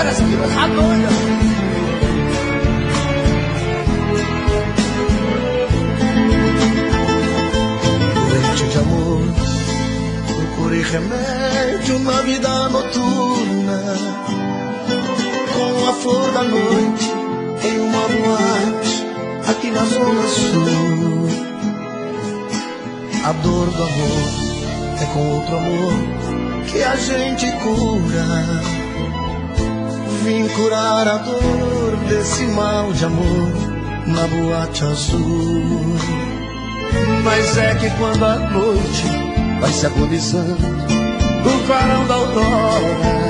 Olha essa aqui, tá doida. Doente de amor, procurei remédio na vida noturna, com a flor da noite em uma boate aqui na Zona Sul. A dor do amor é com outro amor que a gente cura. Vim curar a dor desse mal de amor na boate azul. Mas é que quando a noite vai se agonizando no clarão da aurora,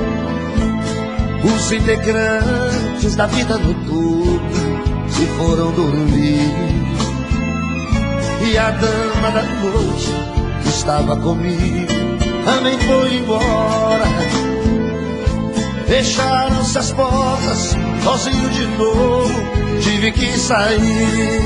os integrantes da vida noturna se foram dormir. E a dama da noite que estava comigo também foi embora. Fecharam-se as portas, sozinho de novo tive que sair.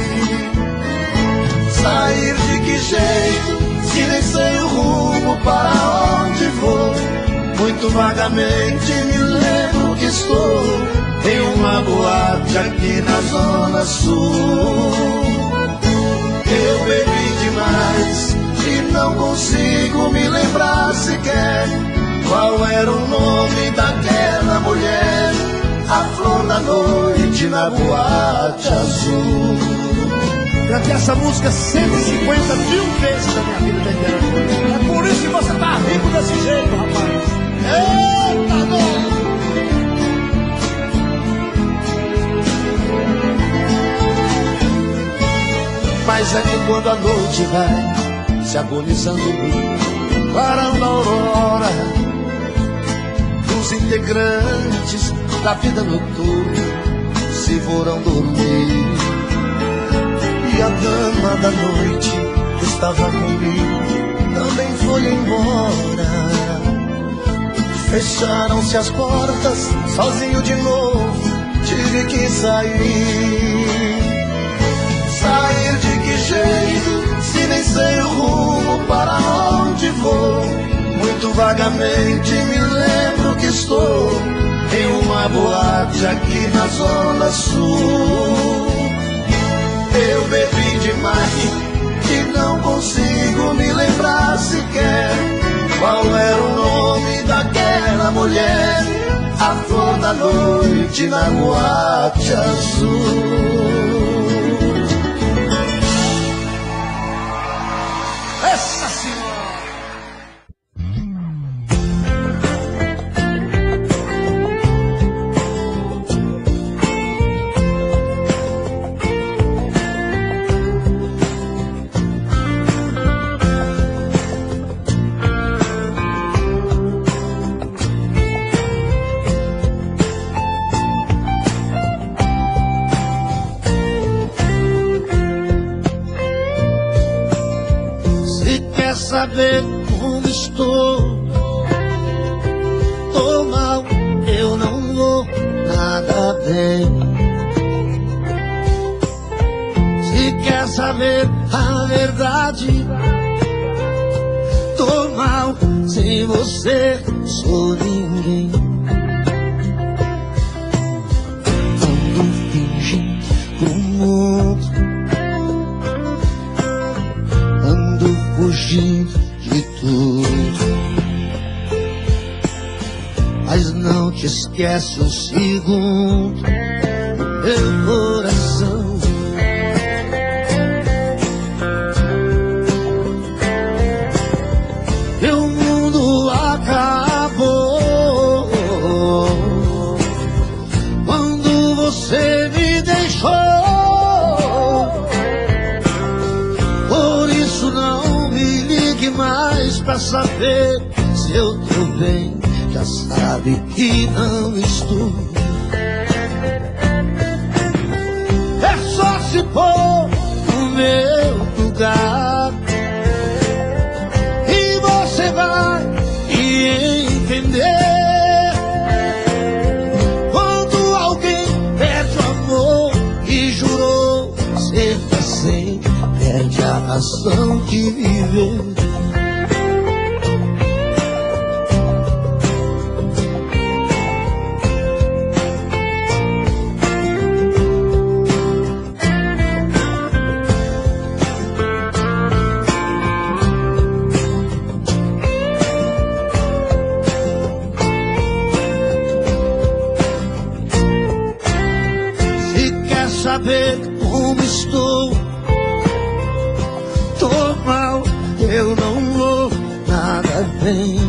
Sair de que jeito, se nem sei o rumo para onde vou. Muito vagamente me lembro que estou em uma boate aqui na Zona Sul. Eu bebi demais e não consigo me lembrar sequer qual era o nome daquela mulher, a flor da noite na boate azul. Cantei essa música 150 mil vezes na minha vida inteira. É por isso que você tá rico desse jeito, rapaz. Eita, dona! Mas é que quando a noite vai se agonizando no clarão da aurora, os integrantes da vida noturna se foram dormir. E a dama da noite que estava comigo também foi embora. Fecharam-se as portas, sozinho de novo tive que sair. Sair de que jeito, se nem sei o rumo para onde vou. Muito vagamente me lembro que estou em uma boate aqui na Zona Sul. Eu bebi demais e não consigo me lembrar sequer qual era o nome daquela mulher, a flor da noite na boate azul. Essa senhora! Saber como estou, tô mal, eu não vou nada bem. Se quer saber a verdade, tô mal, sem você sou ninguém. Ando fingindo pro mundo, ando fugindo de tudo, mas não te esquece um segundo, meu coração. Meu mundo acabou quando você me deixou. Por isso não me ligue mais pra saber se eu tô bem. Já sabe que não estou. É só se pôr no meu lugar e você vai entender. Quando alguém perde o amor e jurou ser pra sempre, perde a razão de viver. bem.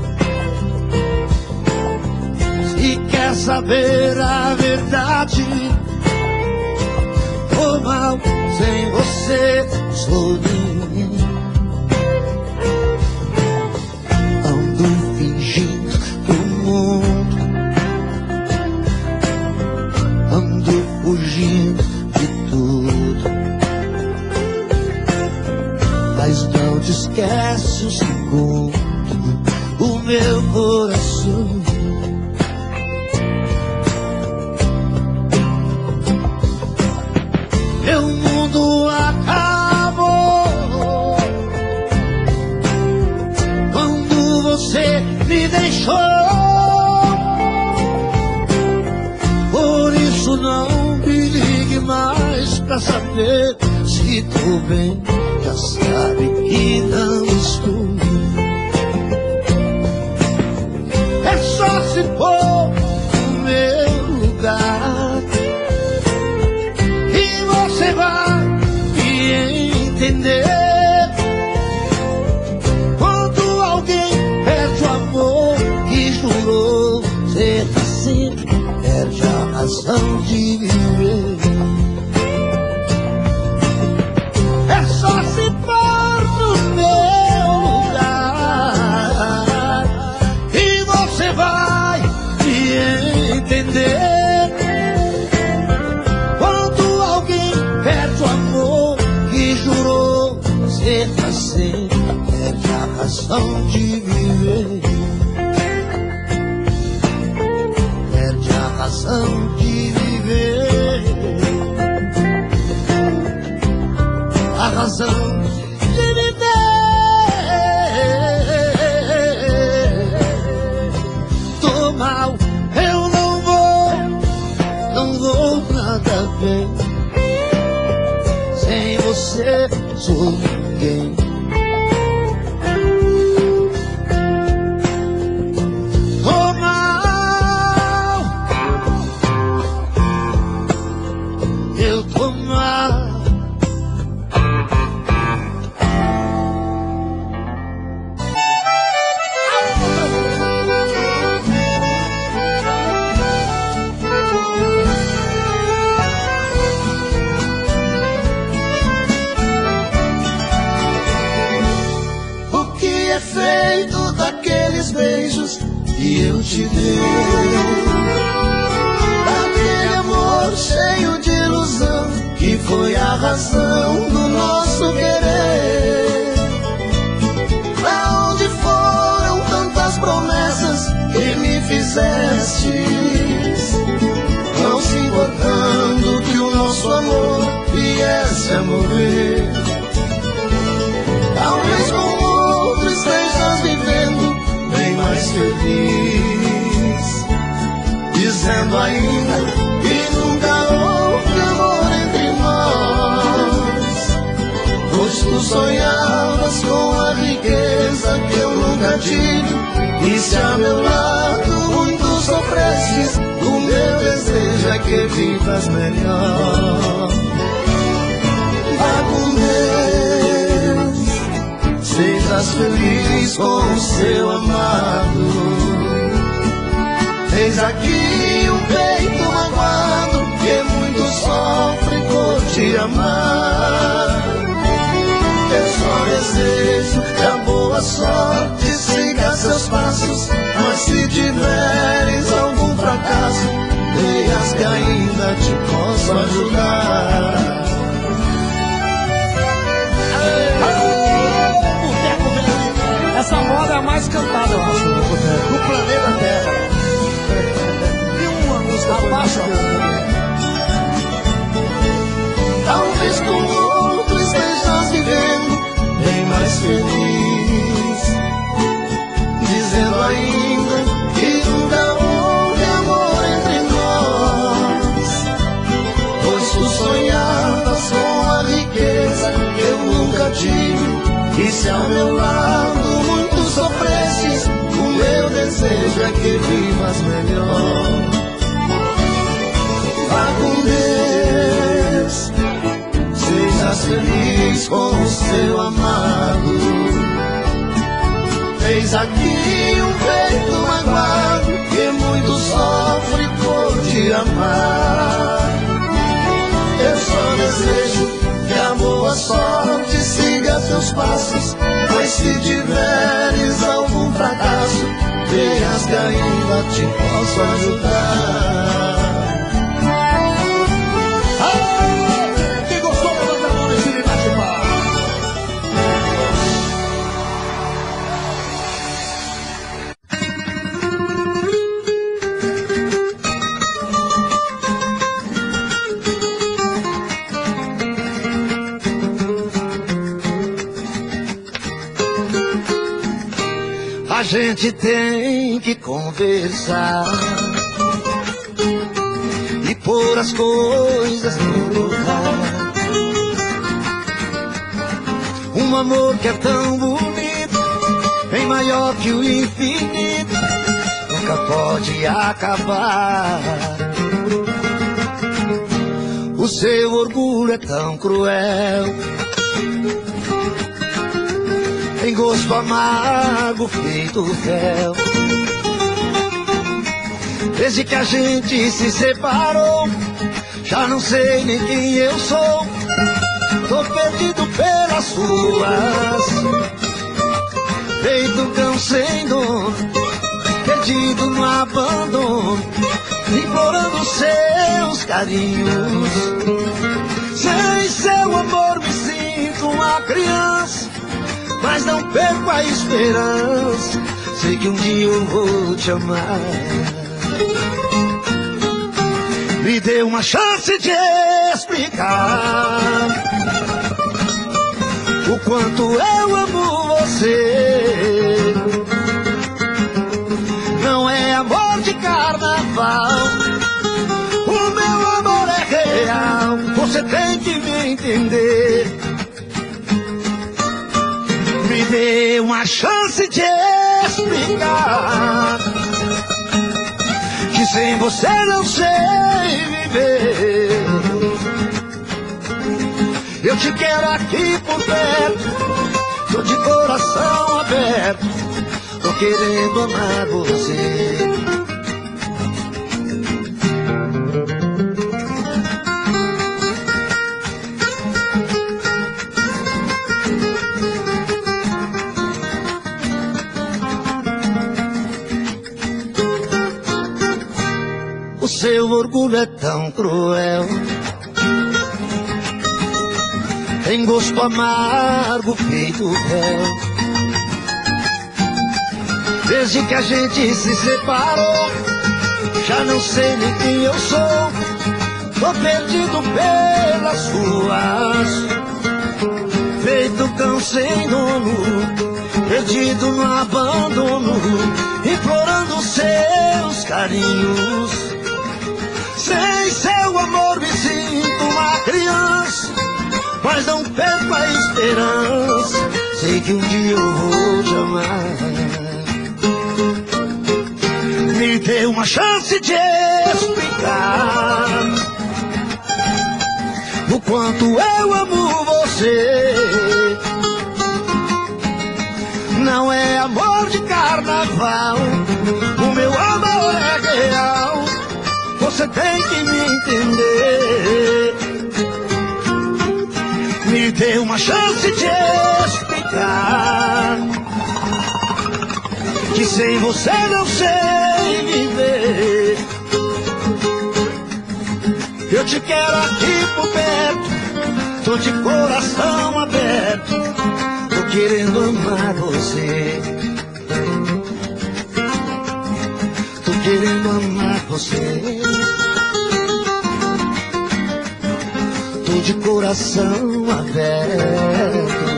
Se quer saber a verdade, tô mal sem você, sou ninguém. Ando fingindo pro mundo, ando fugindo de tudo, mas não te esquece um segundo o meu coração. Meu mundo acabou quando você me deixou. Por isso não me ligue mais pra saber se tô bem. Já sabe que não estou. É só se pôr no meu lugar e você vai me entender. Quando alguém perde o amor que jurou ser assim, perde a razão de viver. É só se pôr no meu lugar e você vai me entender. Quando alguém perde o amor que jurou ser assim, perde a razão de viver. Perde a razão de viver. A razão de viver. Tô mal, eu não vou nada bem. Sem você sou ninguém. Tô mal, eu tô mal. Feito daqueles beijos que eu te dei, daquele amor cheio de ilusão que foi a razão do nosso querer. Pra onde foram tantas promessas que me fizestes, não se importando que o nosso amor viesse a morrer? Talvez com outro estejas vivendo bem mais feliz, dizendo ainda que nunca houve amor entre nós. Pois tu sonhavas com a riqueza que eu nunca tive, e se a meu lado muito sofrestes, o meu desejo é que vivas melhor. Vá com Deus, sejas feliz com o seu amado. Eis aqui um peito magoado que muito sofre por te amar. Eu só desejo que a boa sorte siga seus passos, mas se tiveres algum fracasso, creias que ainda te posso ajudar. Essa moda é a mais cantada, eu acho, no planeta Terra. E uma música abaixo talvez com outro estejas vivendo bem mais feliz, dizendo ainda que nunca houve amor entre nós. Pois tu sonhavas com a riqueza que eu nunca tive, e se ao meu lado muito sofrestes, o meu desejo é que vivas melhor. Vá com Deus, sejas feliz com o seu amado. Eis aqui um peito magoado que muito sofre por te amar. Eu só desejo que a boa sorte siga teus passos, pois se tiveres algum fracasso, venhas que ainda te posso ajudar. Quem gostou, levanta a mão e se bate palma. A gente tem que conversar e pôr as coisas no lugar. Um amor que é tão bonito, bem maior que o infinito, nunca pode acabar. O seu orgulho é tão cruel, tem gosto amargo feito fel. Desde que a gente se separou, já não sei nem quem eu sou. Tô perdido pelas ruas, feito cão sem dono, perdido no abandono, implorando seus carinhos. Sem seu amor me sinto uma criança, mas não perco a esperança, sei que um dia eu vou te amar. Me dê uma chance de explicar o quanto eu amo você. Não é amor de carnaval, o meu amor é real, você tem que me entender. Me dê uma chance de explicar que sem você não sei viver. Eu te quero aqui por perto, tô de coração aberto, tô querendo amar você. O seu orgulho é tão cruel, tem gosto amargo feito fel. Desde que a gente se separou, já não sei nem quem eu sou. Tô perdido pelas ruas, feito cão sem dono, perdido no abandono, implorando seus carinhos. Sem seu amor me sinto uma criança, mas não perco a esperança, sei que um dia eu vou te amar. Me dê uma chance de explicar o quanto eu amo você. Não é amor de carnaval, o meu amor é real, você tem que me entender. Me dê uma chance de explicar que sem você não sei viver. Eu te quero aqui por perto, tô de coração aberto, tô querendo amar você. Tô querendo amar você. Tô de coração aberto.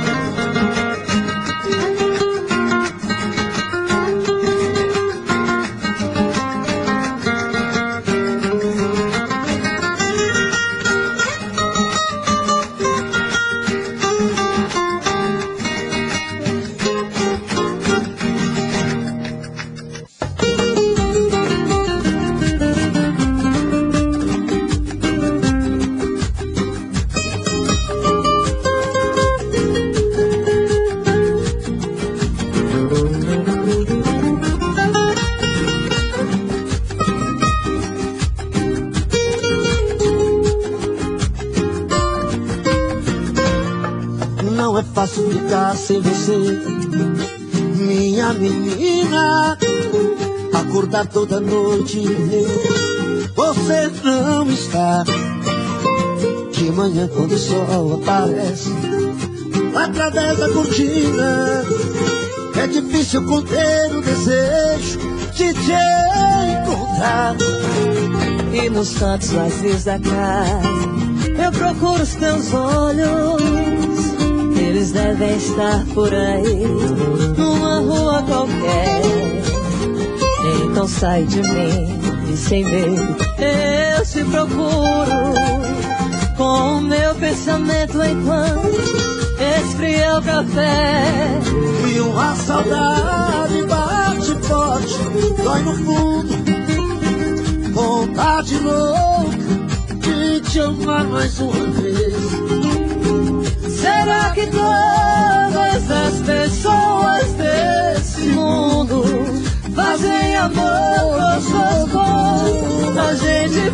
ficar sem você, minha menina. Acordar toda noite e ver você não está. De manhã quando o sol aparece através da cortina, é difícil conter o desejo de te encontrar. E nos cantos vazios da casa eu procuro os teus olhos. Eles devem estar por aí, numa rua qualquer. Então sai de mim e sem medo eu te procuro, com o meu pensamento enquanto esfria o café. E uma saudade bate forte, dói no fundo, vontade louca de te amar mais uma vez. Será que todas as pessoas desse mundo fazem amor gostoso como a gente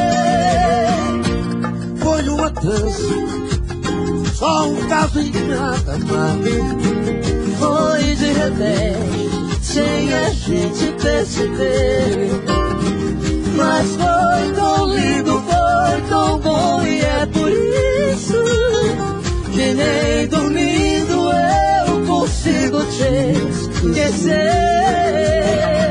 fez? Foi uma dança, só um caso e nada mais. Foi de repente, sem a gente perceber. Mas foi tão lindo, foi tão bom, e é por isso que nem dormindo eu consigo te esquecer.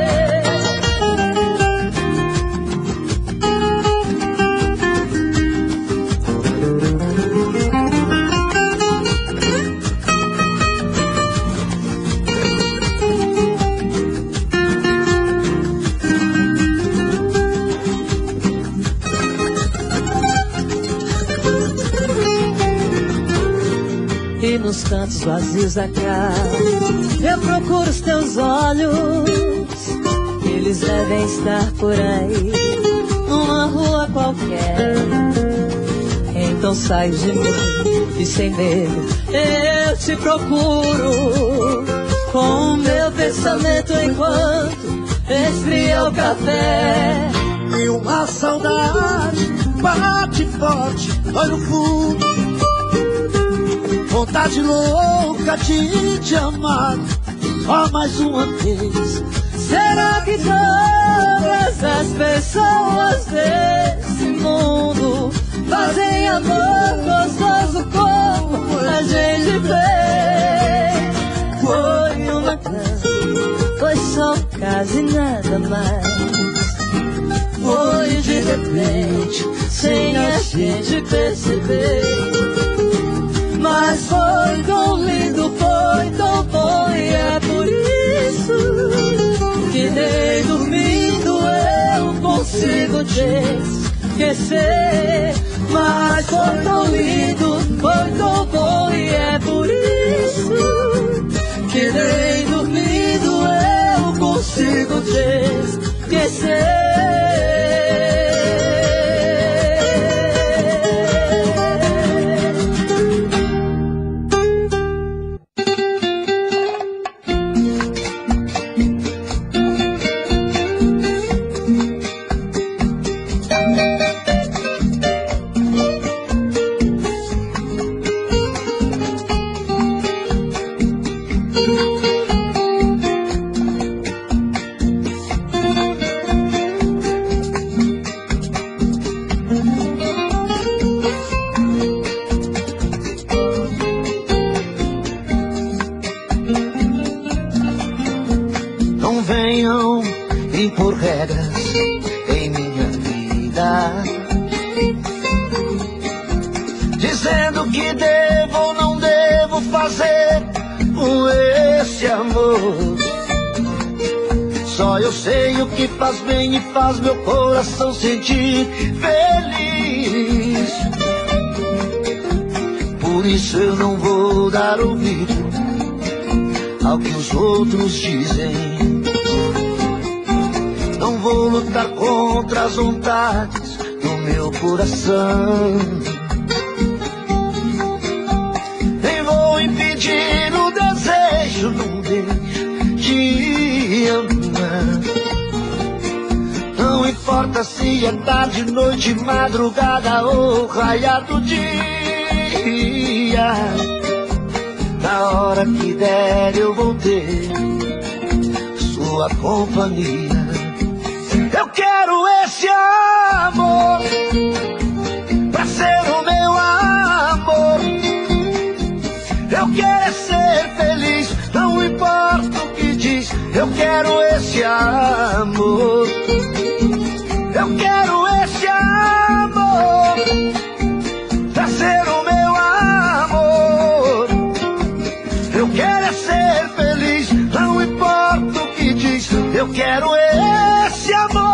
E nos cantos vazios da casa eu procuro os teus olhos. Eles devem estar por aí, numa rua qualquer. Então sai de mim e sem medo eu te procuro, com o meu pensamento enquanto esfria o café. E uma saudade bate forte, dói no fundo, vontade louca de te amar só mais uma vez. Será que todas as pessoas desse mundo fazem amor gostoso como a gente fez? Foi uma dança, foi só um caso e nada mais. Foi de repente, sem a gente perceber. Mas foi tão lindo, foi tão bom, e é por isso que nem dormindo eu consigo te esquecer. Mas foi tão lindo, foi tão bom, e é por isso que nem dormindo eu consigo te esquecer. Impor regras em minha vida, dizendo que devo ou não devo fazer com esse amor. Só eu sei o que faz bem e faz meu coração sentir feliz. Por isso eu não vou dar ouvido ao que os outros dizem. Não vou lutar contra as vontades do meu coração. Nem vou impedir o desejo num beijo de amar. Não importa se é tarde, noite, madrugada ou raiar do dia. Na hora que der eu vou ter sua companhia. Eu quero esse amor pra ser o meu amor. Eu quero ser feliz, não importa o que diz. Eu quero esse amor. Eu quero esse amor pra ser o meu amor. Eu quero ser feliz, não importa o que diz. Eu quero esse amor.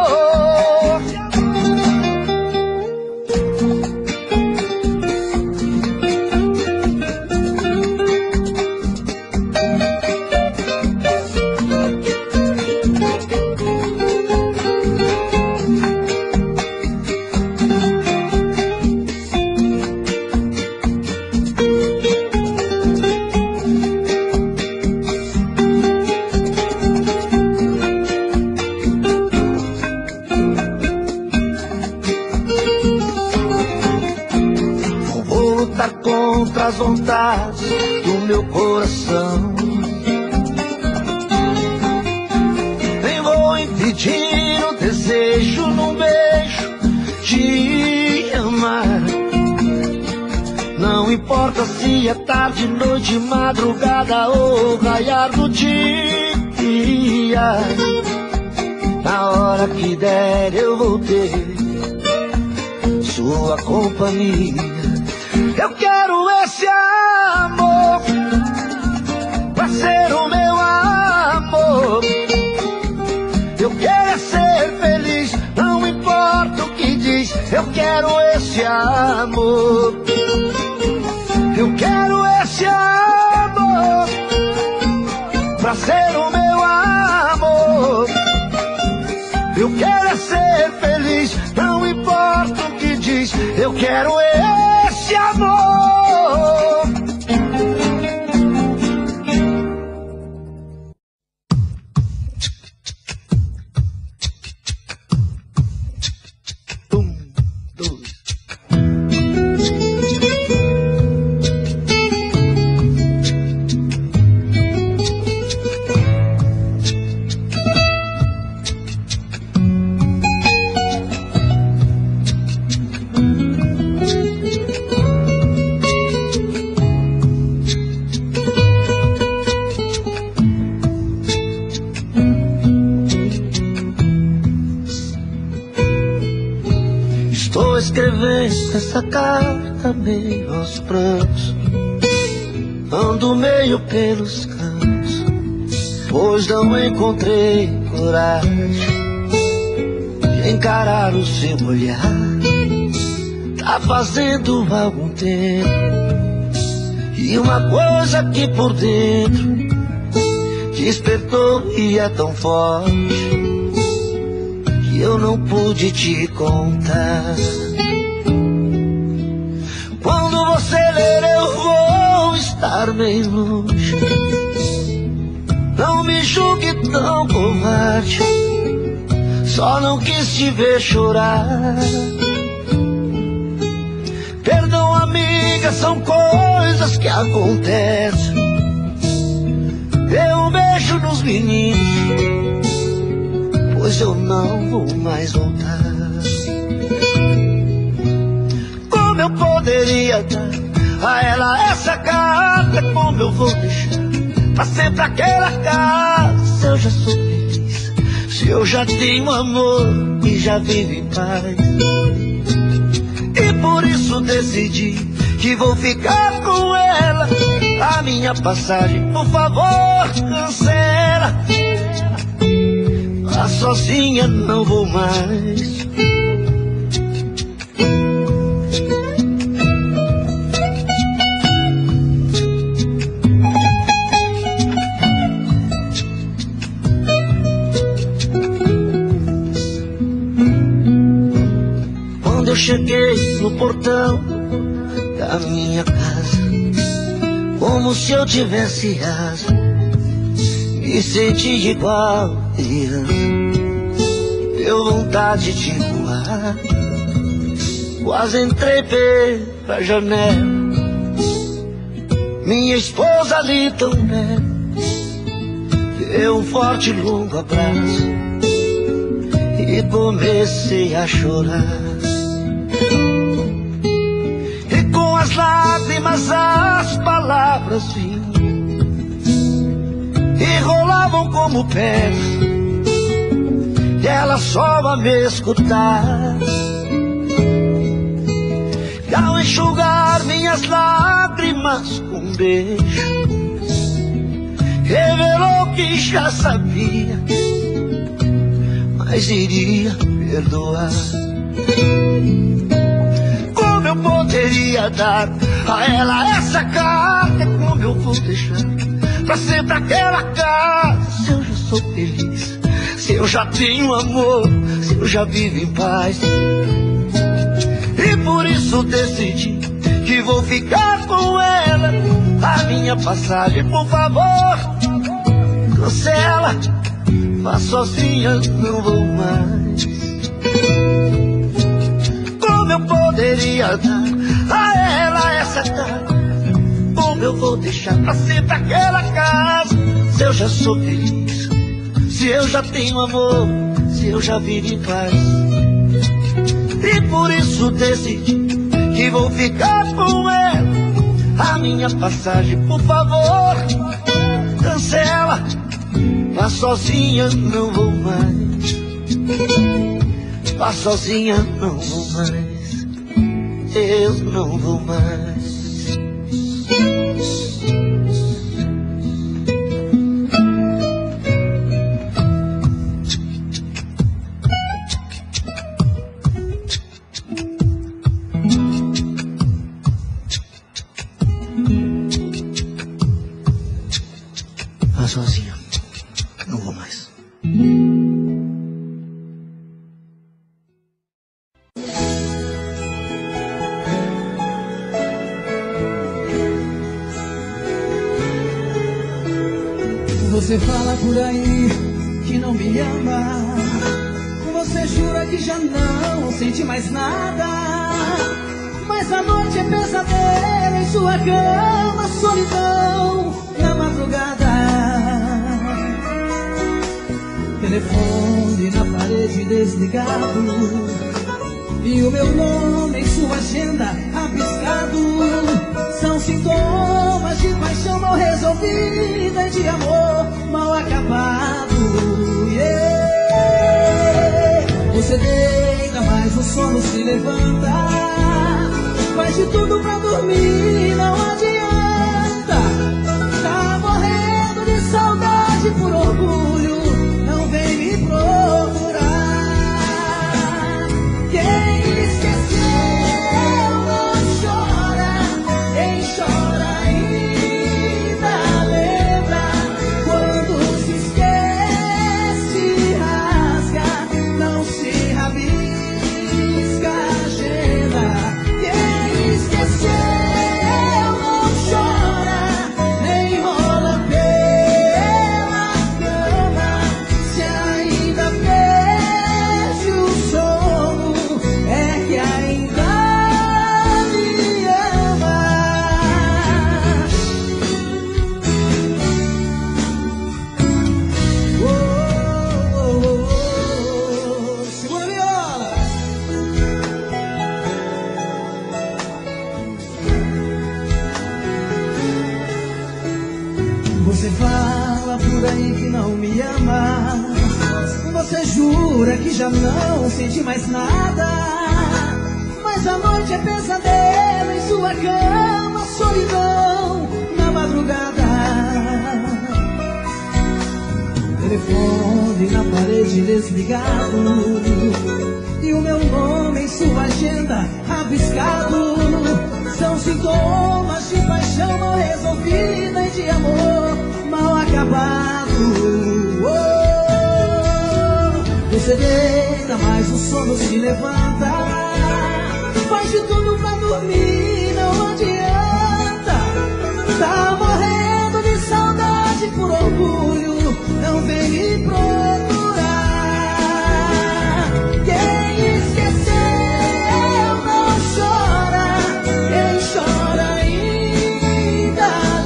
Contra as vontades do meu coração, nem vou impedir o desejo num beijo te amar. Não importa se é tarde, noite, madrugada ou raiar do dia. Na hora que der eu vou ter sua companhia. Eu quero esse amor pra ser o meu amor. Eu quero ser feliz, não importa o que diz. Eu quero esse amor. Eu quero esse amor pra ser o meu amor. Eu quero ser feliz, não importa o que diz. Eu quero esse amor. Estou escrevendo essa carta meio aos prantos, ando meio pelos cantos, pois não encontrei coragem de encarar o seu olhar. Tá fazendo algum tempo, e uma coisa aqui por dentro despertou e é tão forte que eu não pude te contar. Quando você ler eu vou estar meio longe, não me julgue tão covarde, só não quis te ver chorar. Perdão amiga, são coisas que acontecem. Dê um beijo nos meninos, pois eu não vou mais voltar. Como eu poderia dar a ela essa carta? Como eu vou deixar pra sempre aquela casa? Se eu já sou feliz, se eu já tenho amor e já vivo em paz. E por isso decidi que vou ficar com ela. A minha passagem, por favor, cancela. Lá sozinha não vou mais. Quando eu cheguei no portão da minha casa, como se eu tivesse asa, me senti igual criança. Deu vontade de voar, quase entrei pela janela. minha esposa ali tão perto, deu um forte e longo abraço e comecei a chorar. E com as lágrimas as palavras vinham e rolavam como pedras, e ela só a me escutar. E ao enxugar minhas lágrimas com um beijo, revelou que já sabia, mas iria perdoar. Como eu poderia dar a ela essa carta? Como eu vou deixar pra sempre aquela casa? Se eu já sou feliz, se eu já tenho amor, se eu já vivo em paz. E por isso decidi que vou ficar com ela. A minha passagem, por favor, cancela. Vá sozinha, não vou mais. Como eu poderia dar a ela essa carta? Como eu vou deixar pra sempre aquela casa? Se eu já sou feliz, se eu já tenho amor, se eu já vivo em paz. E por isso decidi que vou ficar com ela. A minha passagem, por favor, cancela. Vá sozinha, não vou mais. Vá sozinha, não vou mais. Eu não vou mais. Vá sozinha, não vou mais. Você fala por aí que não me ama, você jura que já não sente mais nada, mas a noite é pesadelo em sua cama, solidão na madrugada. Telefone na parede desligado e o meu nome em sua agenda rabiscado. São sintomas de paixão mal resolvida e de amor mal acabado. Yeah. Você deita, mas o sono se levanta, faz de tudo pra dormir, não adianta. Tá morrendo de saudade por orgulho, não vem me procurar. Quem esqueceu não chora, quem chora ainda lembra. Quando se esquece, rasga, não se rabisca a agenda. Quem esqueceu não chora, nem rola pela cama. Se ainda perde o sono, é que ainda me ama. Oh, oh, oh, oh. Segura a viola. Você fala por aí que não me ama, você jura que já não sente mais nada, mas a noite é pesadelo em sua cama, solidão na madrugada. Telefone na parede desligado e o meu nome em sua agenda rabiscado. São sintomas de paixão mal resolvida e de amor mal acabado. Oh, você deita, mas o sono se levanta, faz de tudo pra dormir, não adianta. Tá morrendo de saudade por orgulho, não vem me procurar. Quem esqueceu não chora, quem chora ainda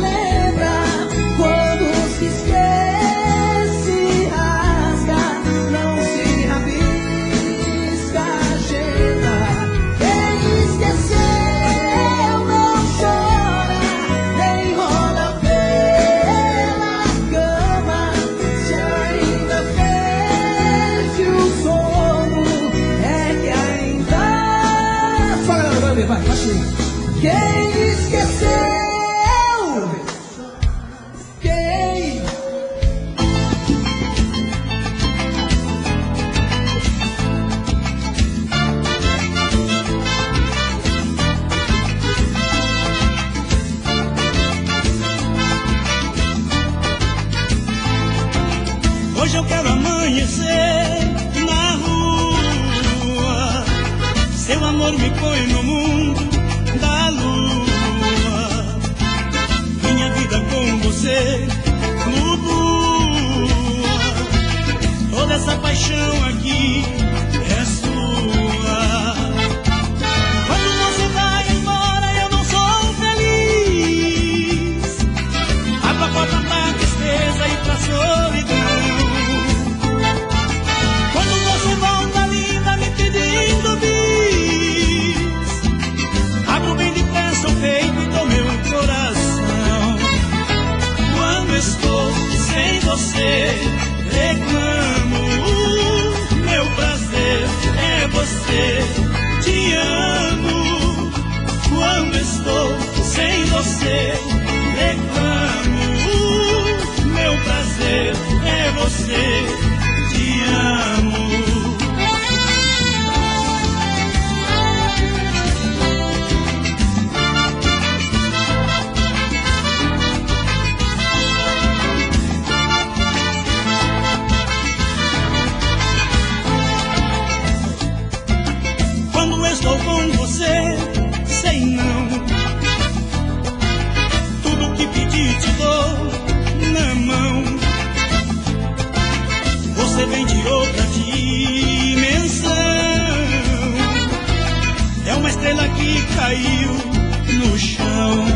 Hoje eu quero amanhecer na rua. Seu amor me põe no mundo da lua. Minha vida com você flutua. Toda essa paixão aqui é sua. Quando você vai embora eu não sou feliz. Abro a porta pra tristeza e pra solidão. Quando você volta linda me pedindo bis, abro bem depressa o peito e dou meu coração. Quando estou sem você reclamo, meu prazer é você, te amo. Quando estou sem você reclamo, meu prazer é você, te amo. Quando estou com você, sei não. Tudo que pedi te dou na mão. Você vem de outra dimensão. É uma estrela que caiu no chão.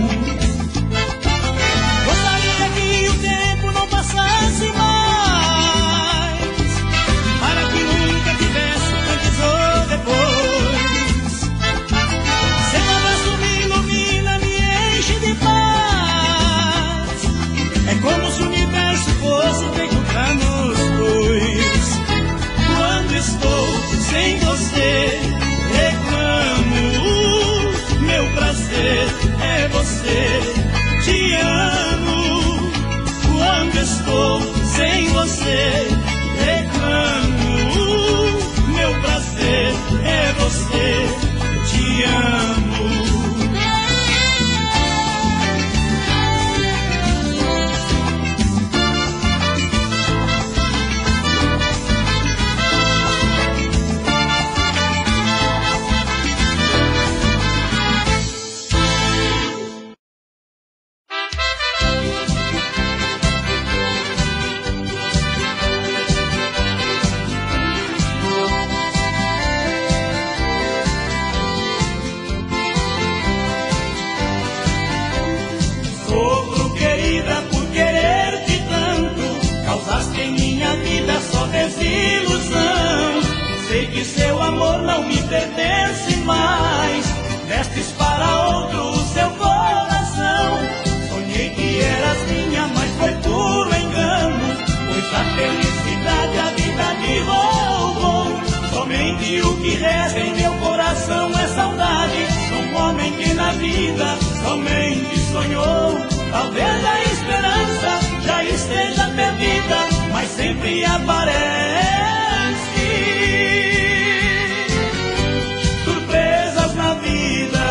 Gostaria que o tempo não passasse mais, para que nunca tivesse antes ou depois. Seu abraço me ilumina, me enche de paz. É como se o universo fosse feito pra nós dois. Quando estou sem você reclamo, meu prazer é você, te amo. Quando estou sem você reclamo, meu prazer é você, te amo. Sofro, querida, por querer-te tanto. Causaste em minha vida só desilusão. Sei que seu amor não me pertence mais. Destes para outro o seu coração. Sonhei que eras minha, mas foi puro engano. Pois a felicidade a vida me roubou. Somente o que resta em meu coração é saudade. Um homem que na vida somente sonhou. Talvez a esperança já esteja perdida, mas sempre aparece surpresas na vida.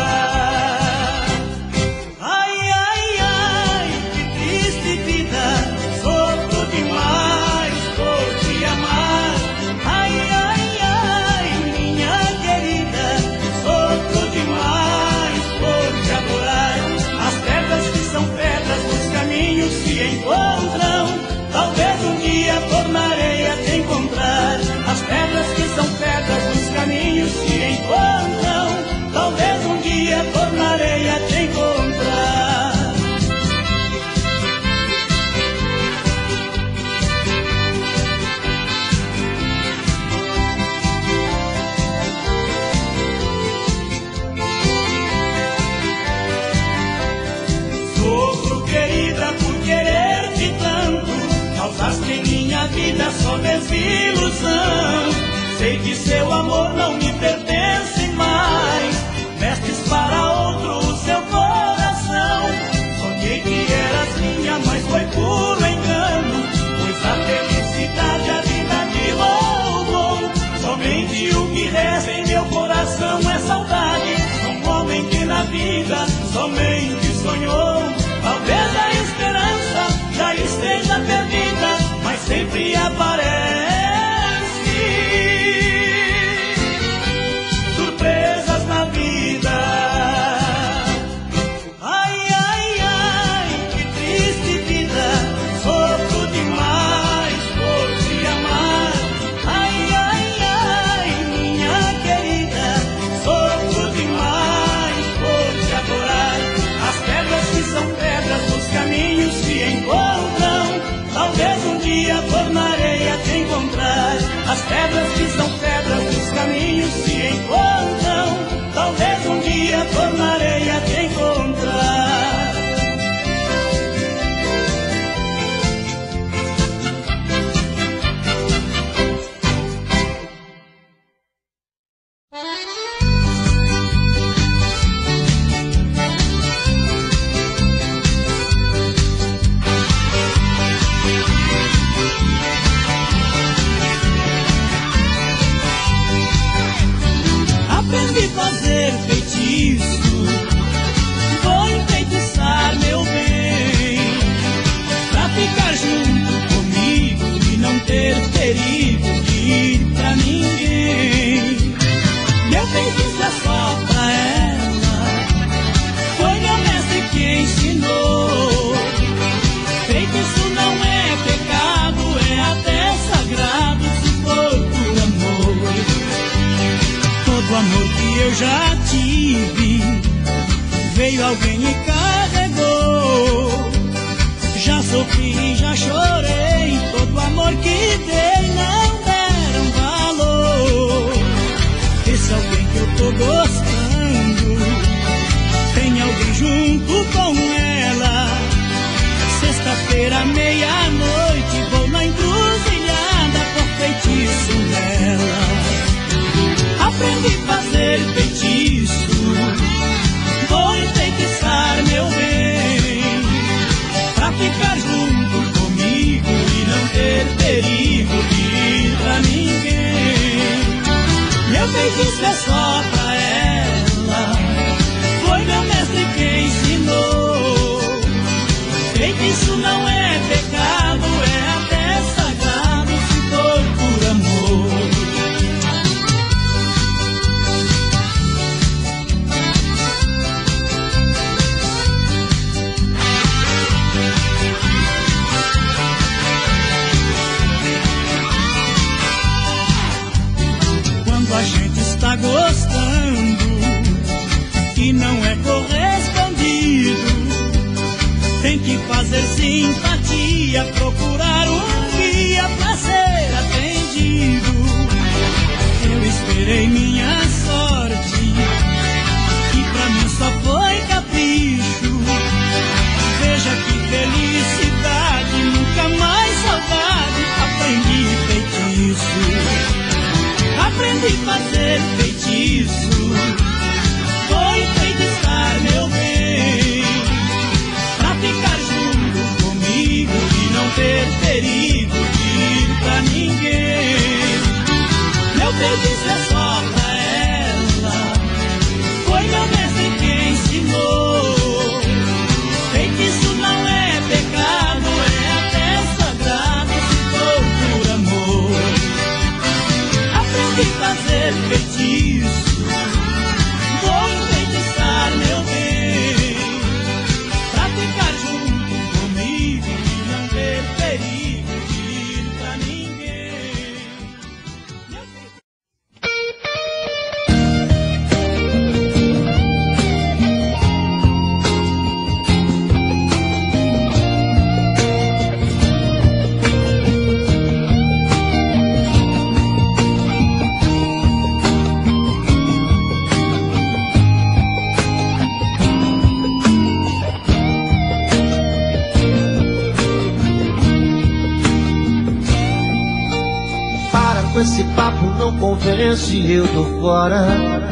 Ai, ai, ai, que triste vida. Sofro demais por te amar. Ai, ai, ai, minha querida. Sofro demais por te adorar. As pedras que são pedras nos caminhos se encontram. Talvez um dia tornarei a te encontrar. As pedras que são pedras nos caminhos se encontram. Talvez um dia tornarei a te encontrar. Sofro, querida, por querer-te tanto. Causaste em minha vida só desilusão. Sei que seu amor não me pertence mais. Vestes para outro o seu coração. Sonhei que eras minha, mas foi puro engano. Pois a felicidade a vida me roubou. Somente o que resta em meu coração é saudade. Um homem que na vida somente sonhou. Talvez a esperança já esteja perdida, mas sempre aparece eu já tive, veio alguém e carregou. Já sofri, já chorei, todo o amor que dei não deram valor. Esse alguém que eu tô gostando, tem alguém junto com ela. Sexta-feira, meia-noite, vou na encruzilhada por feitiço nela. Aprendi a fazer feitiço, vou enfeitiçar meu bem, pra ficar junto comigo e não ter perigo de ir pra ninguém. Meu feitiço é só pra ela, foi meu mestre quem ensinou. Feitiço não é pecado, é até sagrado se for por amor. Quando a gente está gostando e não é correspondido, tem que fazer simpatia, procurar um guia pra ser atendido. Eu esperei minha sorte e pra mim só foi capricho. Veja que felicidade, nunca mais saudade. Aprendi feitiço, aprendi a fazer feitiço, vou enfeitiçar meu bem, pra ficar junto comigo e não ter perigo de ir pra ninguém. Meu feitiço é só pra ela, foi meu mestre quem ensinou. Feitiço não é pecado, é até sagrado se for por amor. Aprendi a fazer feitiço, vou enfeitiçar meu bem, pra ficar junto comigo e não ter perigo de ir pra ninguém. Esse papo não convence, eu tô fora.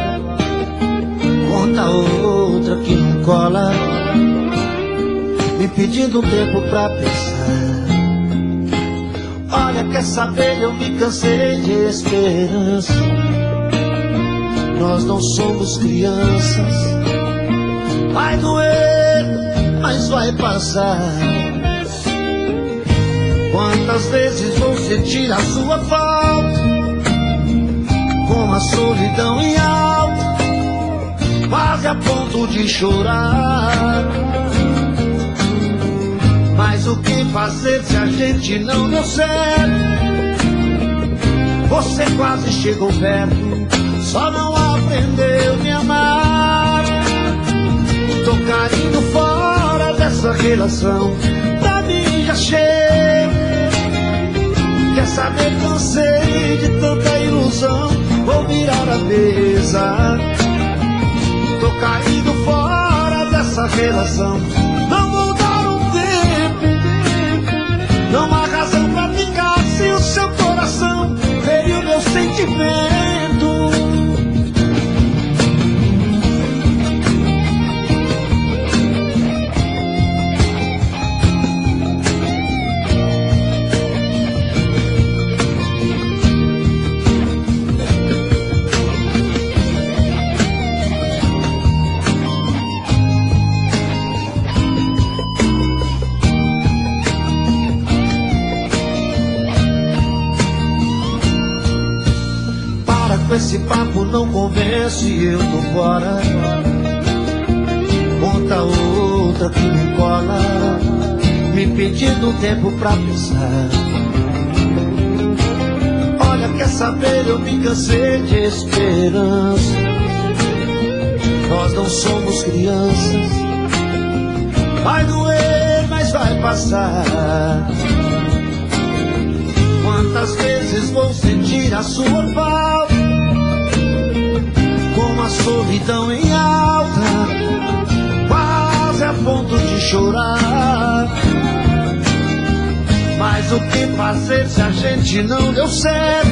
Conta outra que não cola, me pedindo tempo pra pensar. Olha, quer saber, eu me cansei de esperança. Nós não somos crianças, vai doer, mas vai passar. Quantas vezes vou sentir a sua falta, com a solidão em alta, quase a ponto de chorar. Mas o que fazer se a gente não deu certo? Você quase chegou perto, só não aprendeu a me amar. Tô caindo fora dessa relação, pra mim já chega. Quer saber, cansei de tanta ilusão, vou virar a mesa. Tô caindo fora dessa relação, não vou dar um tempo. Não há razão pra ficar se o seu coração veio o meu sentimento. Esse papo não convence, eu tô fora. Conta outra que me cola, me pedindo tempo pra pensar. Olha, quer saber, eu me cansei de esperança. Nós não somos crianças. Vai doer, mas vai passar. Quantas vezes vou sentir a sua falta, com a solidão em alta, quase a ponto de chorar. Mas o que fazer se a gente não deu certo?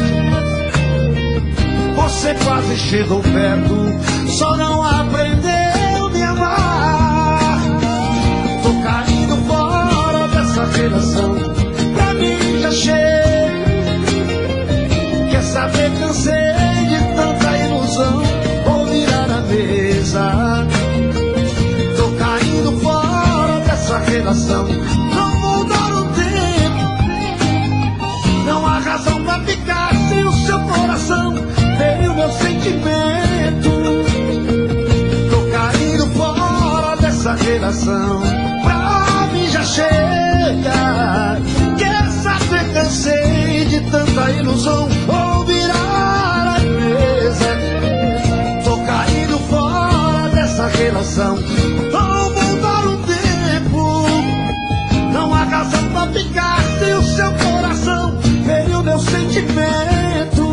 Você quase chegou perto, só não aprendeu a me amar. Tô caindo fora dessa relação, pra mim já chega. Quer saber, cansei de tanta ilusão, vou virar a mesa. Tô caindo fora dessa relação, não vou dar o tempo. Não há razão pra ficar sem o seu coração, feriu meu sentimento. Tô caindo fora dessa relação, pra mim já chega. Quer saber, cansei de tanta ilusão, vou virar a mesa. Tô caindo fora dessa relação, não vou dar um tempo. Não há razão pra ficar sem o seu coração, feriu meu sentimento.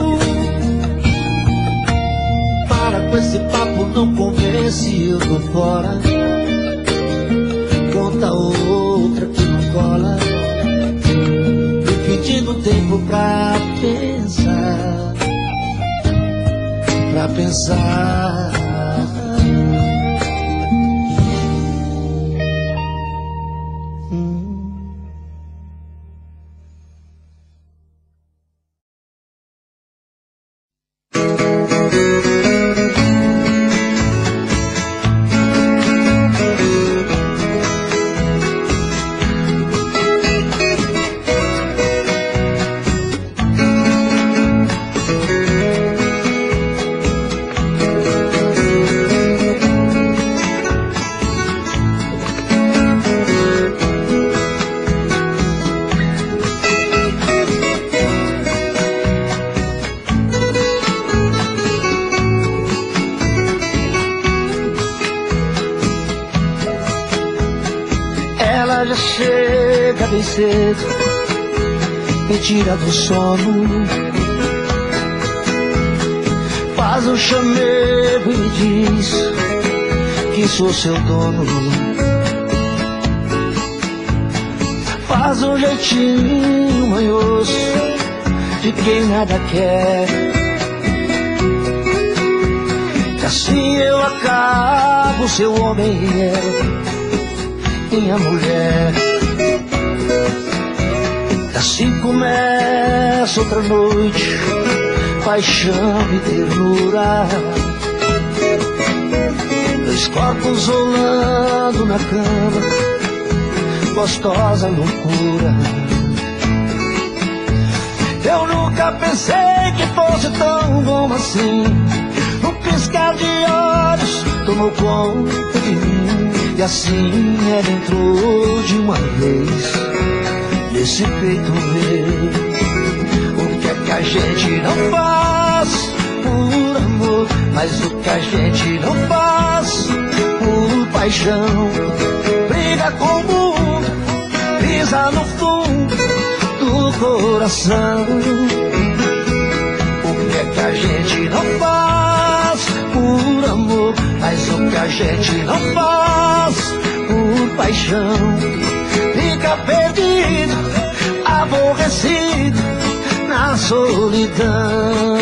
Para com esse papo, não convence, eu tô fora. Conta outra que não cola, pedindo tempo pra pensar, pra pensar. Cedo, me tira do sono, faz um chamego e me diz que sou seu dono. Faz um jeitinho manhoso de quem nada quer, que assim eu acabo seu homem e ela, minha mulher. Assim começa outra noite, paixão e ternura, dois corpos rolando na cama, gostosa loucura. Eu nunca pensei que fosse tão bom assim, num piscar de olhos tomou conta de mim. E assim ela entrou de uma vez nesse peito meu. O que é que a gente não faz por amor, mas o que a gente não faz por paixão. Briga com o mundo, pisa no fundo do coração. O que é que a gente não faz por amor, mas o que a gente não faz por paixão. Fica perdido, aborrecido na solidão.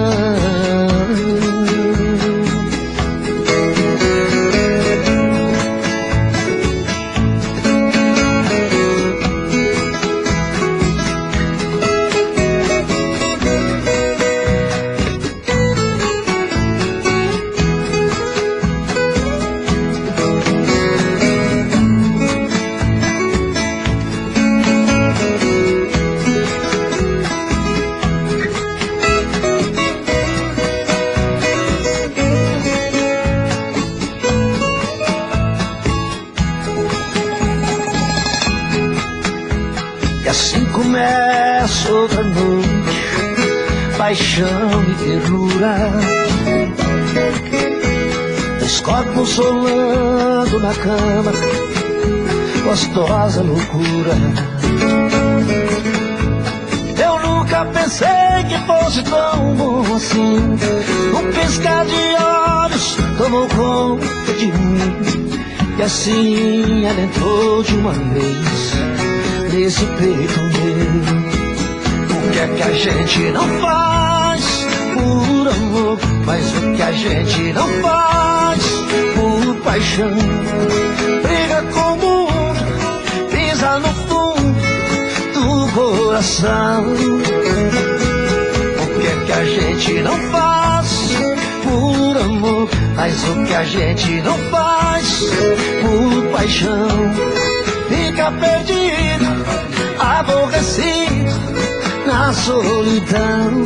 Outra noite, paixão e ternura, dois copos solando na cama, gostosa loucura. Eu nunca pensei que fosse tão bom assim. Um piscar de olhos tomou conta de mim, e assim ela entrou de uma vez nesse peito meu. O que é que a gente não faz por amor, mas o que a gente não faz por paixão? Briga com o mundo, pisa no fundo do coração. O que é que a gente não faz por amor, mas o que a gente não faz por paixão? Fica perdido, aborrecido na solidão.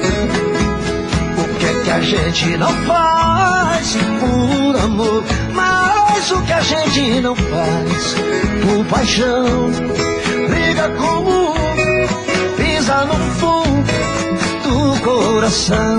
O que é que a gente não faz por amor, mas o que a gente não faz por paixão? Briga com o mundo, pisa no fundo do coração.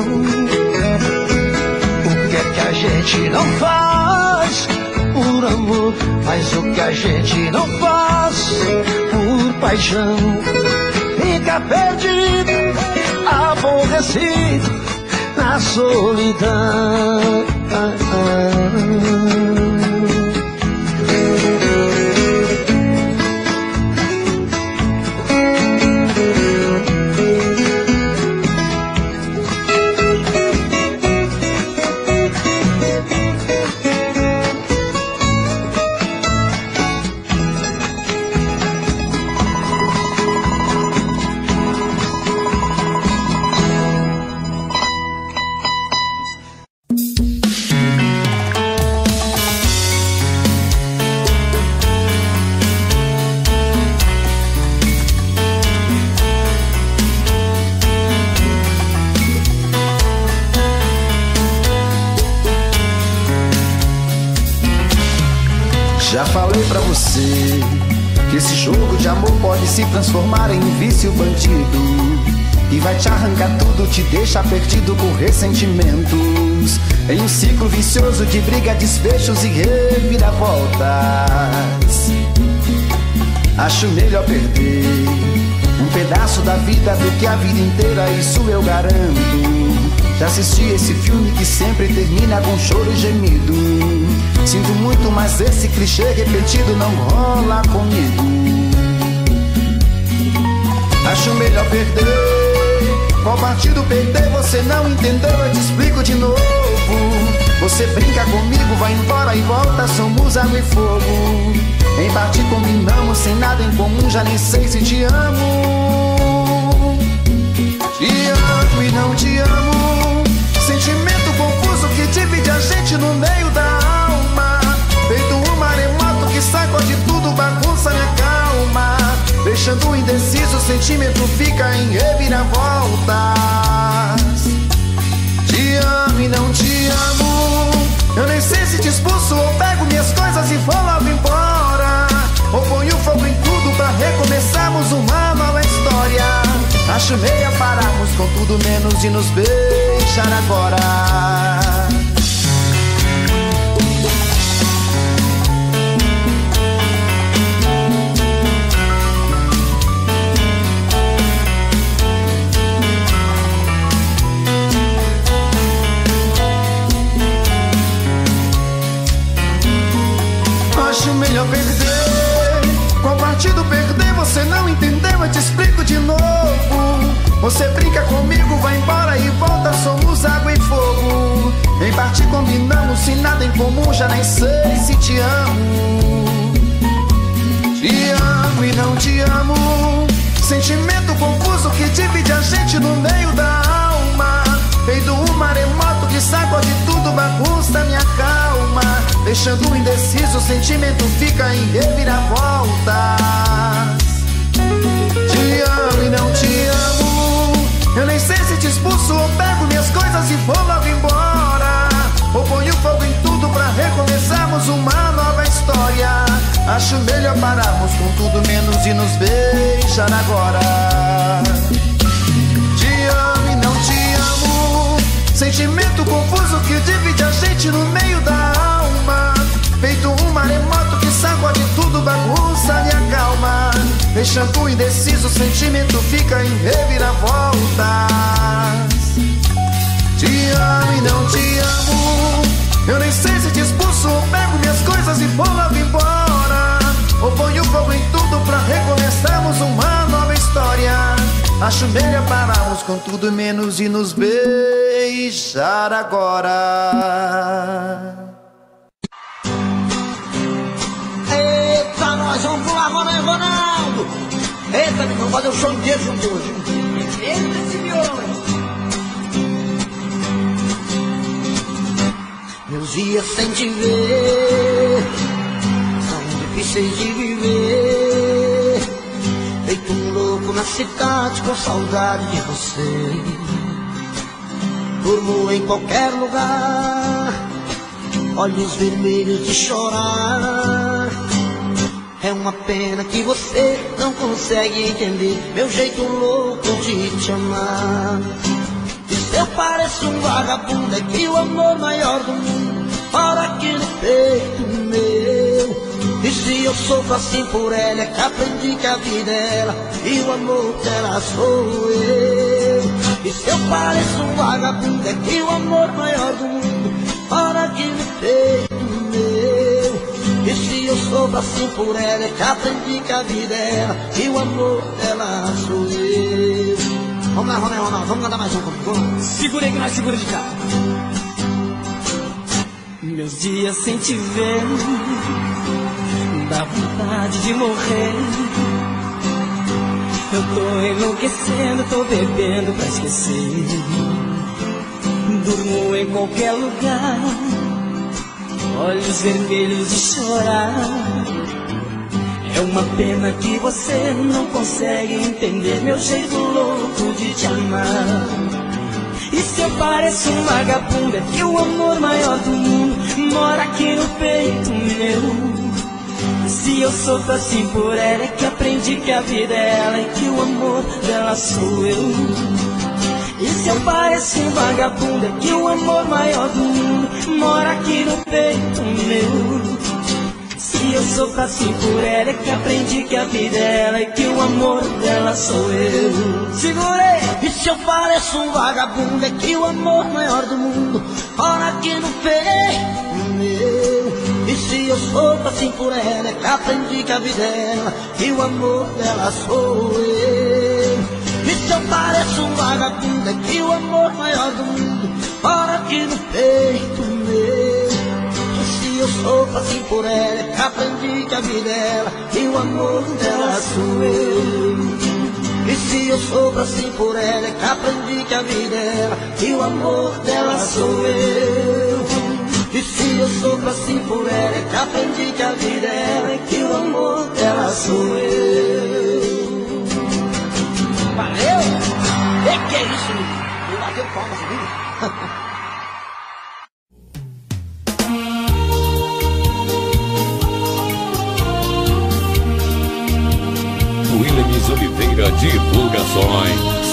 O que é que a gente não faz por amor, mas o que a gente não faz por paixão? Fica perdido, aborrecido na solidão. Já falei pra você que esse jogo de amor pode se transformar em um vício bandido, e vai te arrancar tudo, te deixar perdido por ressentimentos, em um ciclo vicioso de briga, desfechos e reviravoltas. Acho melhor perder um pedaço da vida do que a vida inteira, isso eu garanto. Já assisti esse filme que sempre termina com choro e gemido. Sinto muito, mas esse clichê repetido não rola comigo. Acho melhor perder. Qual partido perder? Você não entendeu, eu te explico de novo. Você brinca comigo, vai embora e volta, somos água e fogo. Em parte combinamos, sem nada em comum, já nem sei se te amo. Te amo e não te amo, sentimento confuso que divide a gente no meio da alma. Feito um maremoto que sacode tudo, bagunça minha calma, deixando indeciso, o sentimento fica em reviravoltas. Te amo e não te amo, eu nem sei se te expulso ou pego minhas coisas e vou logo embora, ou ponho fogo em tudo pra recomeçarmos uma nova história. Acho meia pararmos com tudo menos de nos beijar agora. Acho melhor perder. Qual partido perder? Você não entendeu, eu te explico de novo. Você brinca comigo, vai embora e volta, somos água e fogo. Em parte combinamos, sem nada em comum, já nem sei se te amo. Te amo e não te amo, sentimento confuso que divide a gente no meio da alma. Feito um maremoto que sacode tudo, bagunça minha calma, deixando indeciso, o sentimento fica em reviravoltas. Te amo e não te amo, eu nem sei se te expulso ou pego minhas coisas e vou logo embora, ou ponho fogo em tudo pra recomeçarmos uma nova história. Acho melhor pararmos com tudo menos de nos beijar agora. Te amo e não te amo, sentimento confuso que divide a gente no meio da alma. deixando indeciso, o sentimento fica em reviravoltas. Te amo e não te amo, eu nem sei se te expulso ou pego minhas coisas e vou logo embora, ou ponho fogo em tudo pra recomeçarmos uma nova história. Acho melhor pararmos com tudo menos de nos beijar agora. Eita, nós vamos pular agora, hein, Ronaldo? Eita, vamos fazer um show inteiro junto hoje. Eita, senhor! Meus dias sem te ver são difíceis de viver, feito um louco na cidade com saudade de você. Durmo em qualquer lugar, olhos vermelhos de chorar. É uma pena que você não consegue entender meu jeito louco de te amar. E se eu pareço um vagabundo, é que o amor maior do mundo mora aqui no peito meu. E se eu sofro assim por ela, é que aprendi que a vida é ela e o amor dela sou eu. E se eu pareço um vagabundo, é que o amor maior do mundo mora aqui no peito meu. E se eu sofro assim por ela, é que aprendi que a vida é ela e o amor dela sou eu. Vamos lá, Ronaldo, vamos cantar mais um comigo. Segura aí que nós segura de cá. Meus dias sem te ver dá vontade de morrer. Eu tô enlouquecendo, tô bebendo pra esquecer. Durmo em qualquer lugar, olhos vermelhos de chorar. É uma pena que você não consegue entender meu jeito louco de te amar. E se eu pareço um vagabundo, é que o amor maior do mundo mora aqui no peito meu. E se eu sofro assim por ela, é que aprendi que a vida é ela e que o amor dela sou eu. E se eu pareço um vagabundo, é que o amor maior do mundo mora aqui no peito meu. Se eu sofro assim por ela, é que aprendi que a vida é ela e que o amor dela sou eu. Segurei! E se eu pareço um vagabundo, é que o amor maior do mundo mora aqui no peito meu. E se eu sofro assim por ela, é que aprendi que a vida é ela e o amor dela sou eu. E se eu pareço um vagabundo, é que o amor maior do mundo mora aqui no peito meu. Eu sofro assim por ela, é que aprendi que a vida é ela e o amor dela sou eu. E se eu sofro assim por ela, é que aprendi que a vida é ela e o amor dela sou eu. E se eu sofro assim por ela, é que aprendi que a vida é ela e que o amor dela sou eu. Valeu! E que é isso, menino? Eu bateu palmas, viu? Williams Oliveira Divulgações.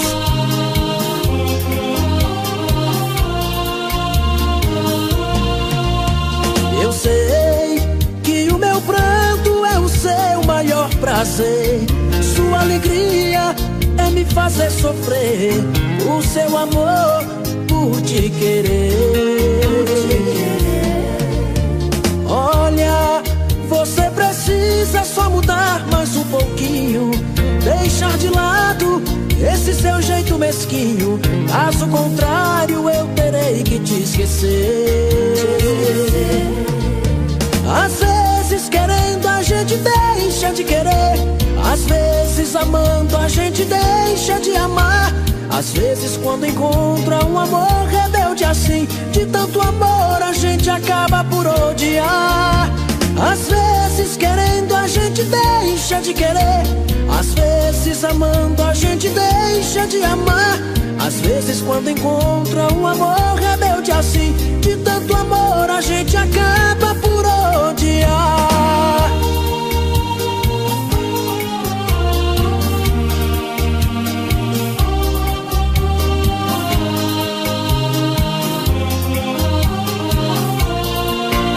Eu sei que o meu pranto é o seu maior prazer. Sua alegria é me fazer sofrer. O seu amor por te querer. Olha, você precisa só mudar mais um pouquinho, deixar de lado esse seu jeito mesquinho. Caso contrário, eu terei que te esquecer. Às vezes querendo a gente deixa de querer, às vezes amando a gente deixa de amar. Às vezes quando encontra um amor rebelde assim, de tanto amor a gente acaba por odiar. Às vezes querendo a gente deixa de querer, às vezes amando a gente deixa de amar. Às vezes quando encontra um amor rebelde assim, de tanto amor a gente acaba por odiar.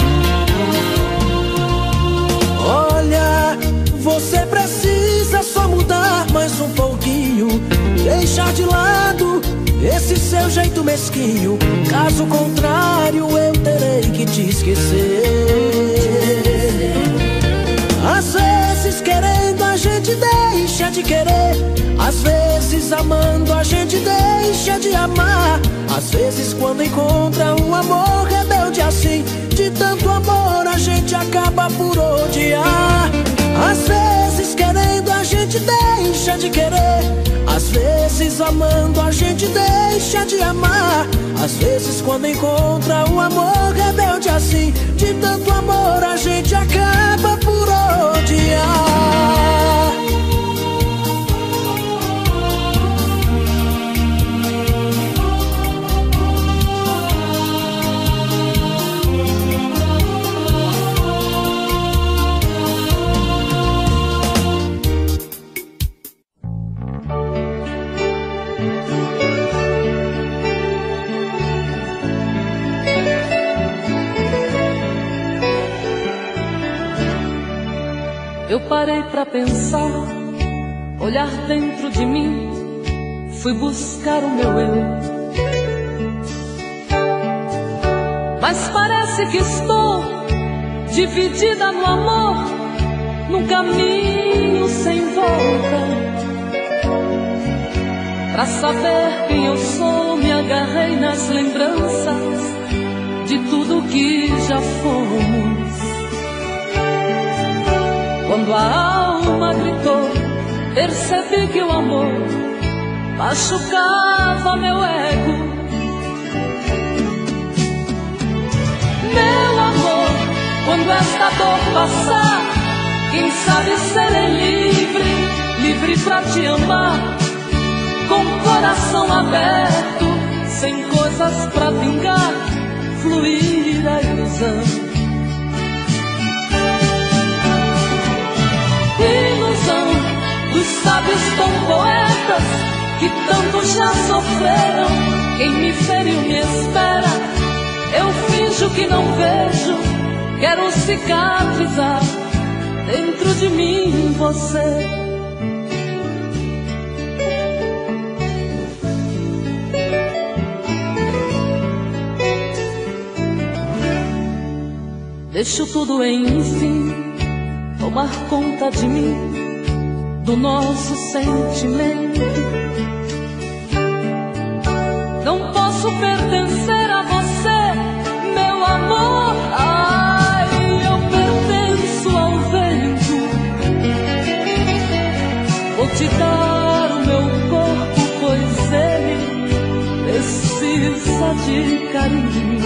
Você precisa só meu jeito mesquinho, caso contrário eu terei que te esquecer. Às vezes querendo a gente deixa de querer, às vezes amando a gente deixa de amar. Às vezes quando encontra um amor rebelde assim, de tanto amor a gente acaba por odiar. Às vezes querendo a gente deixa de querer, às vezes amando a gente deixa de amar. Às vezes quando encontra um amor rebelde assim, de tanto amor a gente acaba por odiar. Eu parei pra pensar, olhar dentro de mim, fui buscar o meu eu. Mas parece que estou dividida no amor, num caminho sem volta. Pra saber quem eu sou, me agarrei nas lembranças de tudo que já fomos. Quando a alma gritou, percebi que o amor machucava meu ego. Meu amor, quando esta dor passar, quem sabe serei livre, livre pra te amar, com coração aberto, sem coisas pra vingar, fluir a ilusão. Ilusão dos sábios tão poetas que tanto já sofreram. Quem me feriu me espera, eu finjo que não vejo, quero cicatrizar dentro de mim você. Deixo tudo enfim tomar conta de mim, do nosso sentimento. Não posso pertencer a você, meu amor. Ai, eu pertenço ao vento. Vou te dar o meu corpo, pois ele precisa de carinho.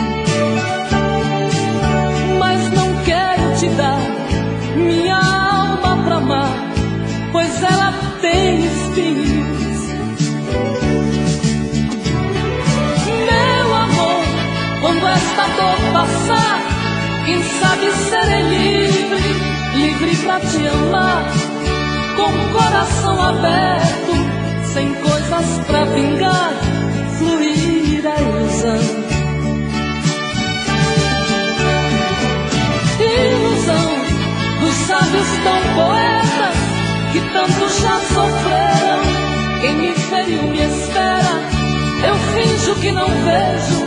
Mas não quero te dar minha alma pra amar, pois ela tem espinhos. Meu amor, quando esta dor passar, quem sabe serei livre, livre pra te amar, com o coração aberto, sem coisas pra vingar, fluir a ilusão. Ilusão dos sábios tão poetas que tanto já sofreram. Quem me feriu me espera, eu finjo que não vejo,